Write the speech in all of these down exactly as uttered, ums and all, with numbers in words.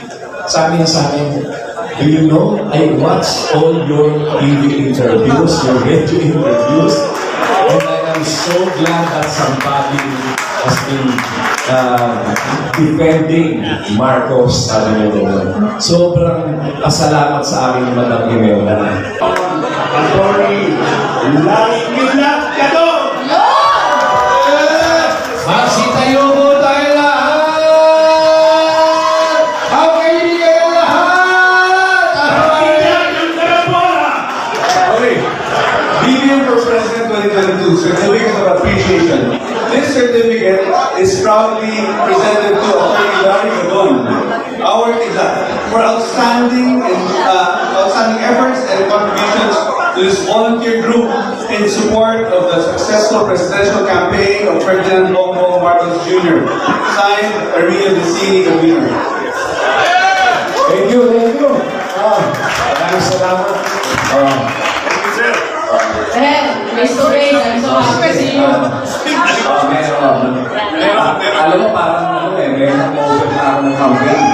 Sabi niya sa akin, do you know, I watched all your T V interviews, your radio interviews, and I am so glad that somebody has been uh, defending Marcos, sabi niya naman. Sobrang pasalamat sa amin ni Madam Imelda. Attorney, langit-langit ka doon! Magsitayo po tayo lahat! Okay, kayo lahat! Okay, B B M for President twenty twenty-two, Certificate of Appreciation. This certificate is proudly presented to Attorney Larry Gadon, our exact, for outstanding and uh, outstanding efforts and contributions to this volunteer group in support of the successful presidential campaign of Ferdinand Bongbong Marcos Junior Signed, Armino Dicini, Convener. Thank you, thank you. Ah, maraming salamat. Ah. Eh, face to face, I'm so happy to see you. Ah, meron. Alam mo, parang ano eh, meron mo na ako ng campaign.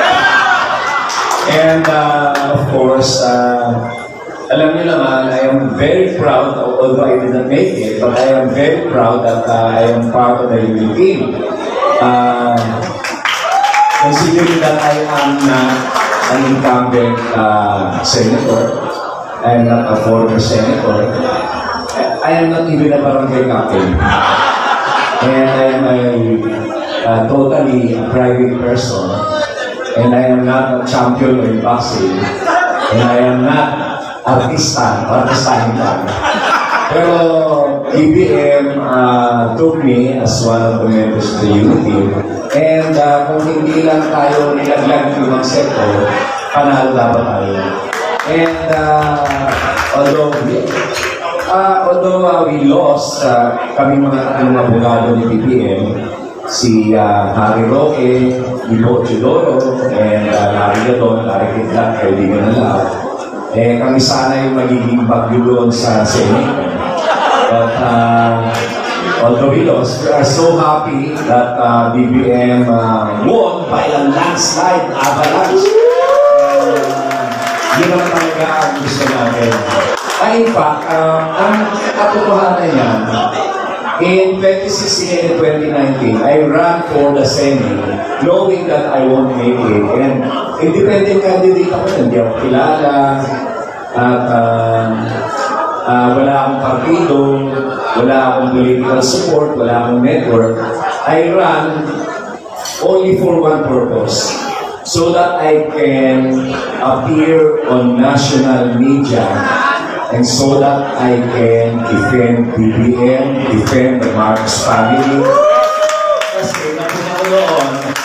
And uh, of course, uh, alam niyo naman, I am very proud, although I didn't make it, but I am very proud that uh, I am part of the U P team. Uh, considering that I am not an incumbent uh, senator, I am not a former senator, I am not even a barangay captain. And I am a uh, totally a private person. And I am not a champion in boxing. And I am not artista, artistahin lang. Pero B B M uh, took me as one of the members of the unity. And uh, kung hindi lang tayo nilaglag yung sector, panalo dapat tayo. And uh, although uh, although uh, we lost, uh, kami mga tatlong abogado ni B B M, si uh, Harry Roque, Ibo Chidoro, and uh, Larry Gadon, Larry Kidlat, kaibigan na lahat. Eh, kami sana yung magiging bagyo doon sa Senate. But, uh, although we lost, we are so happy that uh, B B M uh, won by a landslide avalanche. And, uh, yun naman talaga ang gusto natin. Uh, in fact, uh, ang katotohanan yan, in twenty sixteen and twenty nineteen, I ran for the Senate knowing that I won't make it. And independent candidate ako, hindi ako kilala. At uh, uh, wala akong partido, wala akong political support, wala akong network. I ran only for one purpose. So that I can appear on national media and so that I can defend B B M, defend the Marcos family. Kasi napunta ko noon,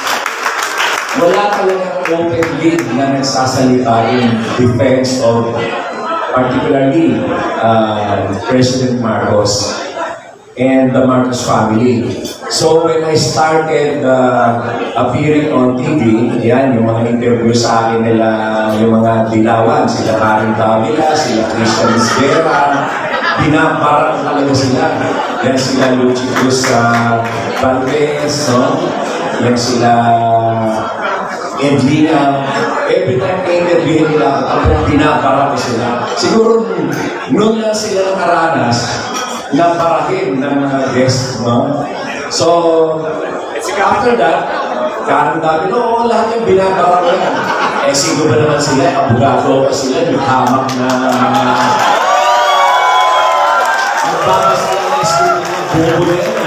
wala talagang open lead na nagsasalita in defense of particularly uh, President Marcos and the Marcos family. So when I started uh, appearing on T V, yan, yung mga interview sa akin nila, yung mga dilawan, sila Karen Davila, sila Christian Isbera, binabarang talaga sila. Yan sila Luchicus uh, Valdez, no? Yan sila Edlina. Every time na interview nila, ako binabarang ko sila. Siguro noon lang sila nakaranas na parahin ng mga guests, no? So, after that, Karen Davila, oo, lahat yung binabarang yan. Eh, siguro ba naman sila, abogado pa sila, yung hamak na nagbabasa lang na school ng bubo na yan.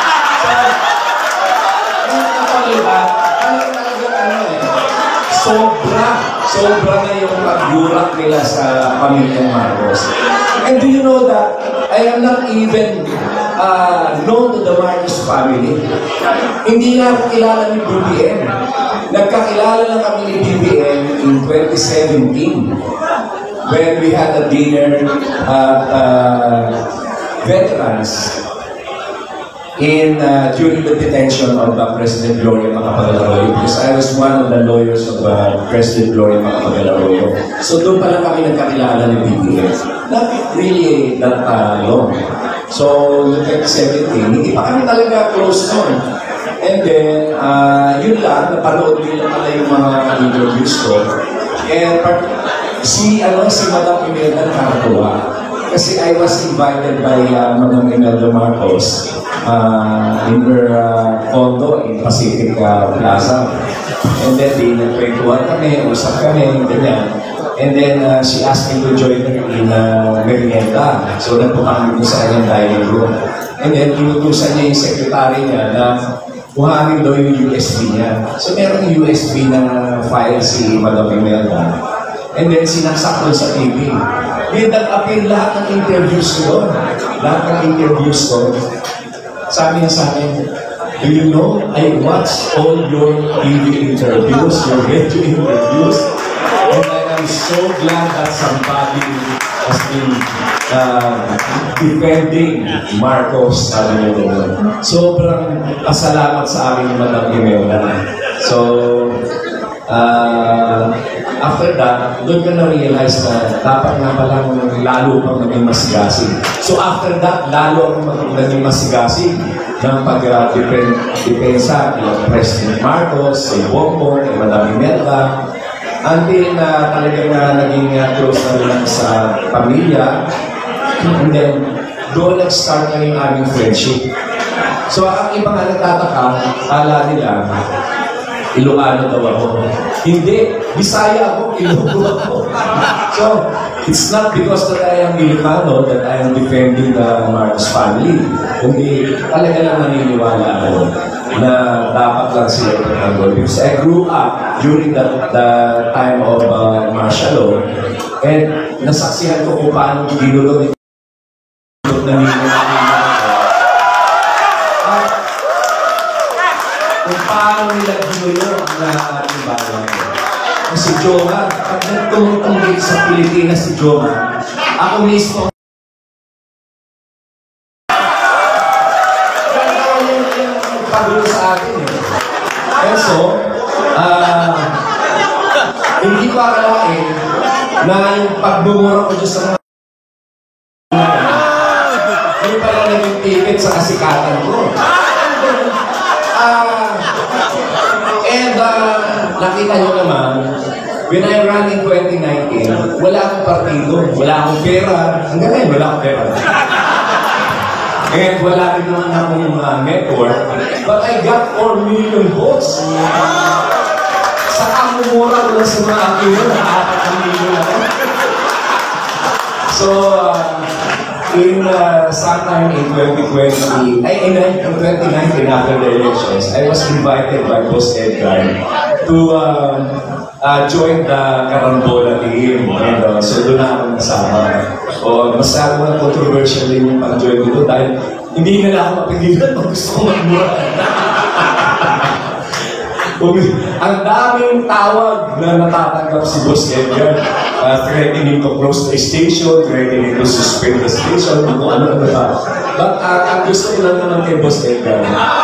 So, ano napaliba, ano talaga ano eh, sobra, sobra na yung pag-yurak nila sa pamilyang Marcos. And do you know that I am not even uh, known to the Marcos family? Hindi na ako kilala ni B B M. Nagkakilala lang kami ni B B M in twenty seventeen when we had a dinner at uh, Veterans in uh, during the detention of uh, President Gloria Macapagal-Arroyo, because I was one of the lawyers of uh, President Gloria Macapagal-Arroyo. So doon pa lang kami nagkakilala ni B B M. Not really that uh, long. So, twenty seventeen, hindi pa kami talaga close noon. And then, uh, yun lang, napanood din na pala yung mga interviews ko. And part, si, ano, si Madam Imelda nakakatuwa. Kasi I was invited by uh, Madam Imelda Marcos uh, in her uh, condo in Pacific uh, Plaza. And then, di nagkwentuhan kami, usap kami, ganyan. And then, uh, she asked me to join her in uh, merienda. So, nagpukan ko sa kanyang dining room. And then, inutusan niya yung secretary niya na kuhanin daw yung U S B niya. So, meron yung U S B na file si Madam Imelda. And then, sinaksak doon sa T V. Then, nag-appear lahat ng interviews ko doon. Lahat ng interviews ko. Sabi niya sa akin, do you know, I watched all your T V interviews, your radio interviews, and I am so glad that somebody has been uh, defending Marcos, sabi niya doon. Sobrang pasalamat sa amin ni Madam Imelda. So, uh, after that, doon ka na-realize na dapat nga palang lalo pang naging masigasig. So after that, lalo akong naging masigasig ng pag-depensa kay President Marcos, kay Bongbong, kay Madam Imelda, until na uh, talagang uh, naging uh, close na lang sa pamilya. And then, doon nag-start na yung aming friendship. So, ang ibang nga nagtataka, kala nila, Ilocano daw ako. Hindi, Bisaya ako, Ilocano ako. So, it's not because that I am Ilocano that I am defending the Marcos family. Hindi, talaga lang naniniwala ako na dapat lang sila ipatanggol. Because I grew up during that the time of uh, martial law, and nasaksihan ko kung paano ginulo ito na at kung paano nila ginulo ang ating bayan. Si Joma, pag nagtungtungin sa Pilipinas si Joma, ako mismo pagulo sa atin eh. And so, uh, hindi ko akalain na yung pagbumura ko dyan sa mga yung pala naging ticket sa kasikatan ko. Uh, and uh, nakita nyo naman, when I ran in twenty nineteen, wala akong partido, wala akong pera. Hanggang ngayon, wala akong pera. And wala rin naman akong uh, network, but I got four million votes. Sa kamumura ko lang sa mga akino, naka-apat ang million ako. So, uh, in uh, sometime in twenty twenty, ay, in, in twenty nineteen after the elections, I was invited by Boss Edgar to uh, uh, join the Carambola team. And, uh, so doon na ako nasama. O, masyado na controversial din yung pag-join dito dahil hindi na lang ako mapigilan pag gusto ko magmura. Ang daming tawag na natatanggap si Boss Edgar. Uh, threatening to close the station, threatening to suspend the station, kung ano na ba. But uh, ang gusto ko lang naman kay Boss Edgar,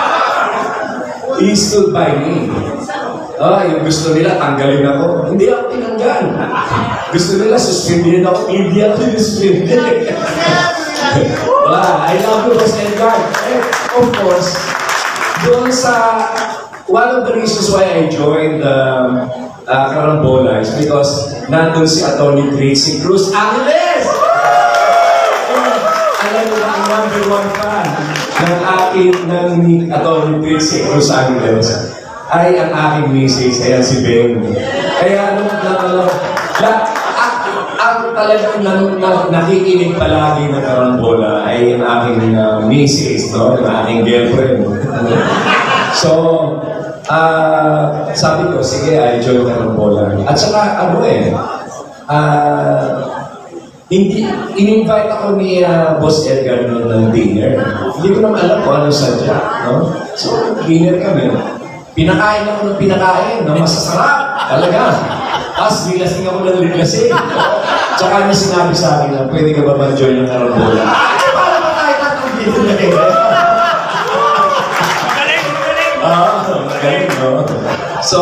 he stood by me. Ah, yung gusto nila, tanggalin ako. Hindi ako tinanggal. Gusto nila, suspendin ako. Hindi ako suspendin. Wow, I love you, Boss Edgar. And of course, doon sa one of the reasons why I joined the um, uh, Carambola is because nandun si Atty. Trixie Cruz Angeles! Alam mo ba ang number one fan ng akin ng Atty. Trixie Cruz Angeles ay ang aking misis, ayan si Ben. Kaya ano, ano, ano, ang talagang nakikinig palagi ng Carambola ay ang aking uh, misis, no? Ang aking girlfriend. So, Uh, sabi ko, sige, I join Carambola. At saka, ano eh, uh, hindi, in-invite ako ni uh, Boss Edgar noon ng dinner. Hindi ko naman alam kung ano sadya, no? So, dinner kami. Pinakain ako ng pinakain, no? Masasarap, talaga. Tapos, bilasing ako ng ligasing. Tsaka niya sinabi sa akin na, pwede ka ba mag-join ng Carambola? Ay, para ba tayo tatang dito na kayo? Ah, okay, no? So,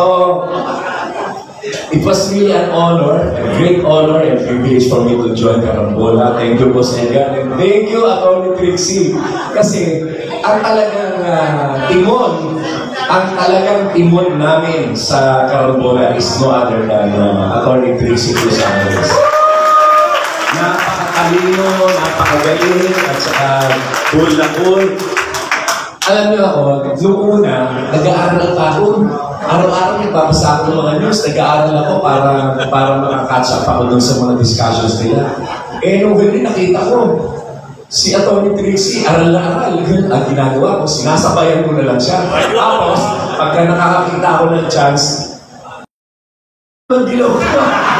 it was really an honor, a great honor and privilege for me to join Carambola. Thank you, Boss Edgar, and thank you, Atty. Trixie. Kasi, ang talagang uh, timon ang talagang timon namin sa Carambola is no other than uh, Attorney Tracy Cruz-Amoles. Napakatalino, napakagaling, at saka cool na cool. Alam niyo ako, noong una, nag-aaral pa ako. Araw-araw nagbabasa ako ng mga news, nag-aaral ako para, para makakatch up ako dun sa mga discussions nila. Eh, nung galing nakita ko, si Atty. Tracy, aral na aral. Ang ginagawa ko, sinasabayan ko na lang siya. Tapos, pagka nakakakita ako ng chance, ang dilaw ko.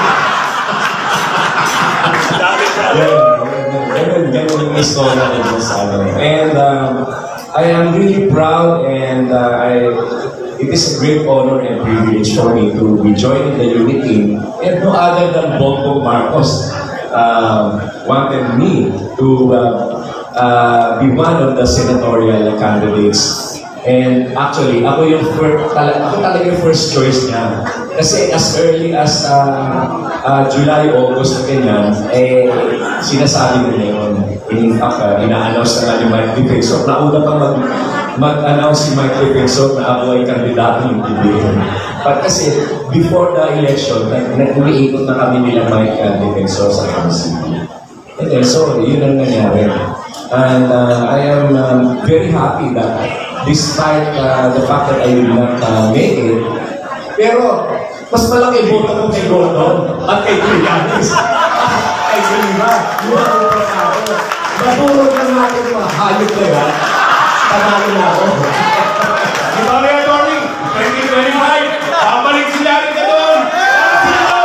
Ganun, ganun yung istorya ko dun sa ano. And um, I am really proud and uh, I, it is a great honor and privilege for me to be joining the unit team. And no other than Bongbong Marcos uh, wanted me to uh, uh, be one of the senatorial candidates. And actually, ako yung first, tala, ako talaga yung first choice niya. Kasi as early as uh, uh, July, August na ganyan, eh, sinasabi nila yun. In fact, uh, ina-announce na nga ni Mike Defensor. Nauna pa mag, mag-announce si Mike Defensor na ako ay kandidato ng P B M. But kasi, before the election, nag-umiikot na kami nila Mike uh, Defensor sa M C P. Okay, so, yun ang nangyari. And uh, I am um, very happy that despite uh, the fact that I did not uh, make it, pero mas malaki boto ko kay Gordon at kay Trillanes. Ay, ganun ba? Yun ang boto ako. Matulog lang natin mga hayop na yan. Panalo na ako. Di ba kaya, Tony? twenty twenty-five, babalik sila rin ka doon! Sino?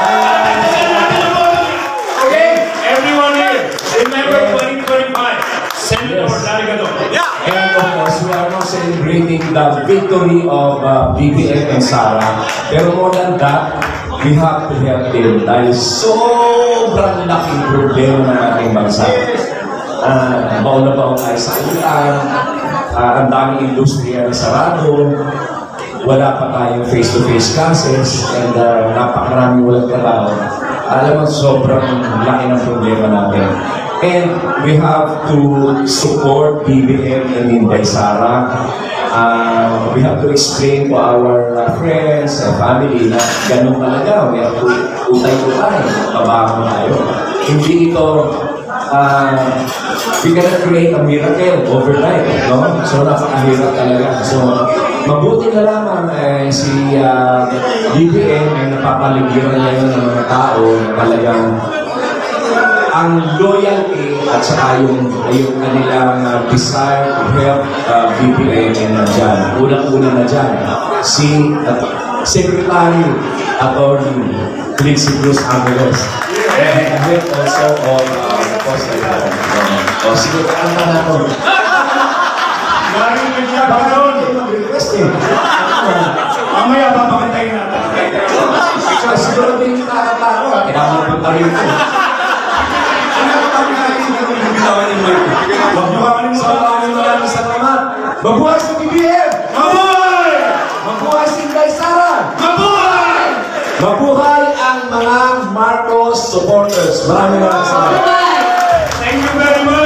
Okay? Everyone here, remember twenty twenty-five. Senator Larry Gadon. Yeah! And of course, we are now celebrating the victory of uh, B B M and Sara. Pero more than that, we have to help them dahil sobrang laking problema ng ating bansa. Uh, baon na baon tayo sa ulan, uh, ang daming industriya na sarado, wala pa tayong face-to-face classes, and uh, napakaraming walang trabaho. Alam mo, sobrang laki ng problema natin. And we have to support B B M and Inday Sara. Uh, we have to explain to our uh, friends and family na ganun talaga. We have to utay-utay, pabago tayo. Hindi ito, uh, we cannot create a miracle overnight, no? So, napakahirap talaga. So, mabuti na lamang eh, si uh, B B M ay napapaligiran ngayon ng mga tao na talagang ang loyalty at saka yung, yung kanilang uh, desire to help uh, B B M ay nandyan. Unang-una na dyan, si uh, Secretary Attorney Tracy Cruz-Amoles. And head also of uh, the Coast Guard. O sige, kanta na ako. Maraming nagsabi doon. Mamaya papakantayin natin. Ikaw siguro din yung nakakataro. Kailangan mo pa rin ito. Mabuhay sa B B M! Mabuhay! Mabuhay si Inday Sara! Mabuhay! Mabuhay ang mga Marcos supporters. Maraming maraming salamat. Thank you very much!